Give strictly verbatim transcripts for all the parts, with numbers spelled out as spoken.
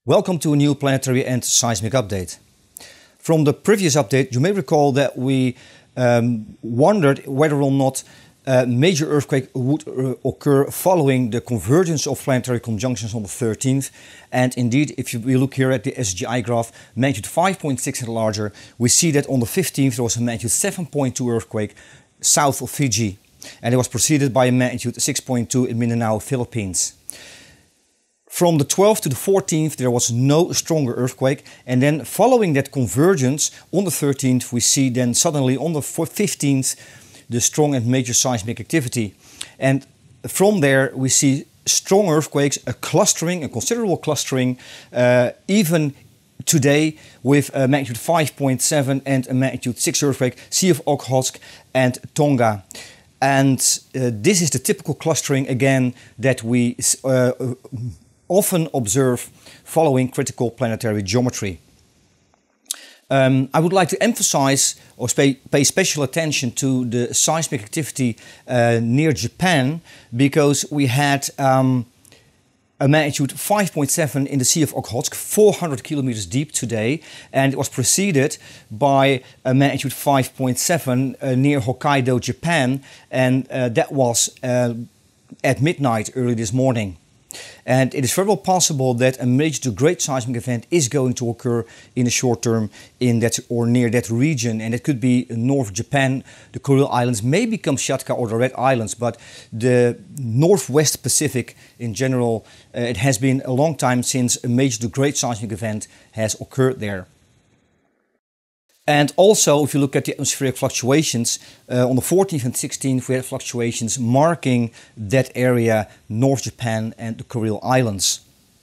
Welcome to a new planetary and seismic update. From the previous update, you may recall that we um, wondered whether or not a major earthquake would uh, occur following the convergence of planetary conjunctions on the thirteenth. And indeed, if you, we look here at the S G I graph, magnitude five point six and larger, we see that on the fifteenth there was a magnitude seven point two earthquake south of Fiji. And it was preceded by a magnitude six point two in Mindanao, Philippines. From the twelfth to the fourteenth there was no stronger earthquake, and then following that convergence on the thirteenth we see then suddenly on the fifteenth the strong and major seismic activity. And from there we see strong earthquakes, a clustering, a considerable clustering, uh, even today with a magnitude five point seven and a magnitude six earthquake, Sea of Okhotsk and Tonga. And uh, this is the typical clustering again that we uh, often observe following critical planetary geometry. Um, I would like to emphasize or pay, pay special attention to the seismic activity uh, near Japan, because we had um, a magnitude five point seven in the Sea of Okhotsk, four hundred kilometers deep today, and it was preceded by a magnitude five point seven uh, near Hokkaido, Japan, and uh, that was uh, at midnight early this morning. And it is very well possible that a major to great seismic event is going to occur in the short term in that or near that region, and it could be North Japan, the Kuril Islands, maybe Kamchatka or the Red Islands, but the Northwest Pacific in general, uh, it has been a long time since a major to great seismic event has occurred there. And also, if you look at the atmospheric fluctuations, uh, on the fourteenth and sixteenth we had fluctuations marking that area, North Japan and the Kuril Islands.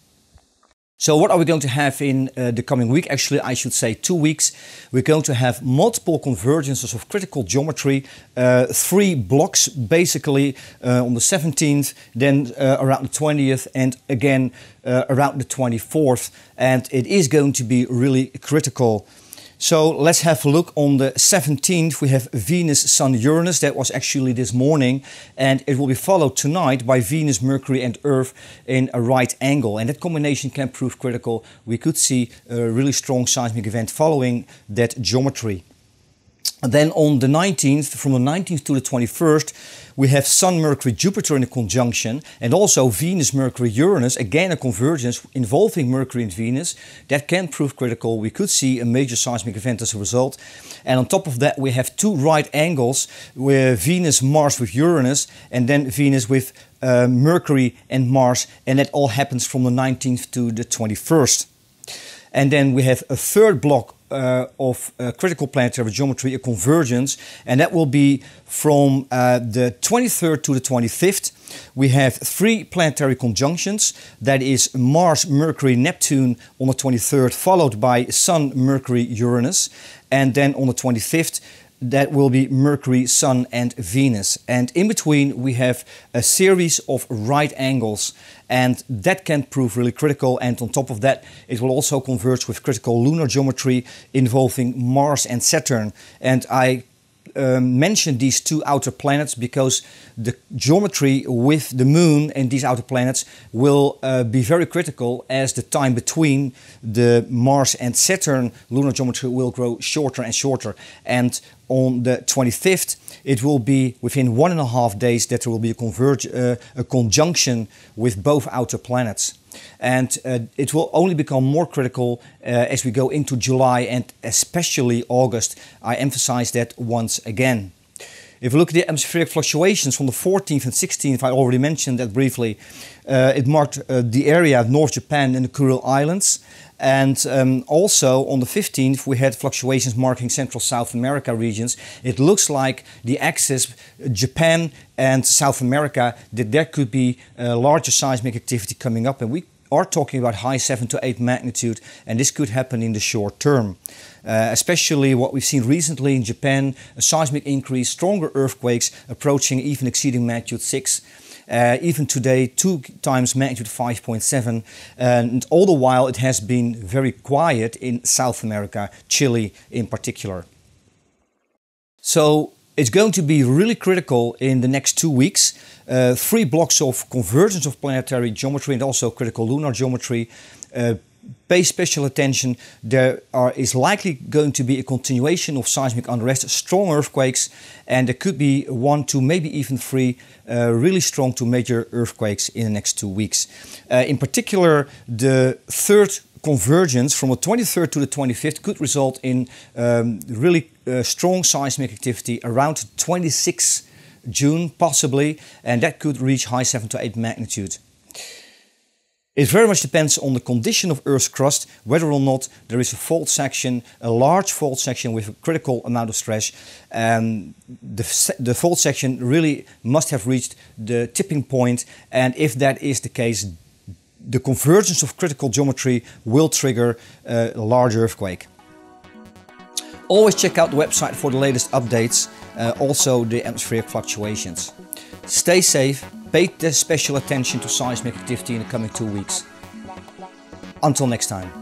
So what are we going to have in uh, the coming week? Actually, I should say two weeks. We're going to have multiple convergences of critical geometry, uh, three blocks basically uh, on the seventeenth, then uh, around the twentieth, and again uh, around the twenty-fourth. And it is going to be really critical. So let's have a look. On the seventeenth we have Venus, Sun, Uranus. That was actually this morning, and it will be followed tonight by Venus, Mercury and Earth in a right angle, and that combination can prove critical. We could see a really strong seismic event following that geometry. And then on the nineteenth, from the nineteenth to the twenty-first, we have Sun, Mercury, Jupiter in a conjunction, and also Venus, Mercury, Uranus, again a convergence involving Mercury and Venus. That can prove critical. We could see a major seismic event as a result. And on top of that we have two right angles, where Venus, Mars with Uranus, and then Venus with uh, Mercury and Mars, and that all happens from the nineteenth to the twenty-first. And then we have a third block Uh, of uh, critical planetary geometry, a convergence, and that will be from uh, the twenty-third to the twenty-fifth. We have three planetary conjunctions, that is Mars, Mercury, Neptune on the twenty-third, followed by Sun, Mercury, Uranus, and then on the twenty-fifth that will be Mercury, Sun and Venus. And in between we have a series of right angles, and that can prove really critical. And on top of that it will also converge with critical lunar geometry involving Mars and Saturn. And I Um, mention these two outer planets because the geometry with the Moon and these outer planets will uh, be very critical, as the time between the Mars and Saturn lunar geometry will grow shorter and shorter. And on the twenty-fifth it will be within one and a half days that there will be a, converge, uh, a conjunction with both outer planets. And uh, it will only become more critical uh, as we go into July and especially August. I emphasize that once again. If we look at the atmospheric fluctuations from the fourteenth and sixteenth, I already mentioned that briefly. Uh, it marked uh, the area of North Japan and the Kuril Islands. And um, also on the fifteenth we had fluctuations marking Central South America regions. It looks like the axis Japan and South America, that there could be a larger seismic activity coming up, and we are talking about high seven to eight magnitude, and this could happen in the short term. Uh, especially what we've seen recently in Japan, a seismic increase, stronger earthquakes approaching, even exceeding magnitude six. Uh, even today, two times magnitude five point seven, and all the while it has been very quiet in South America, Chile in particular. So it's going to be really critical in the next two weeks. Uh, three blocks of convergence of planetary geometry and also critical lunar geometry. Uh, pay special attention. There are, is likely going to be a continuation of seismic unrest, strong earthquakes, and there could be one, two, maybe even three uh, really strong to major earthquakes in the next two weeks. Uh, in particular, the third convergence from the twenty-third to the twenty-fifth could result in um, really uh, strong seismic activity around the twenty-sixth of June possibly, and that could reach high seven to eight magnitude. It very much depends on the condition of Earth's crust, whether or not there is a fault section, a large fault section with a critical amount of stress. Um, the, the fault section really must have reached the tipping point, and if that is the case, the convergence of critical geometry will trigger uh, a large earthquake. Always check out the website for the latest updates, uh, also the atmospheric fluctuations. Stay safe, pay special attention to seismic activity in the coming two weeks. Until next time.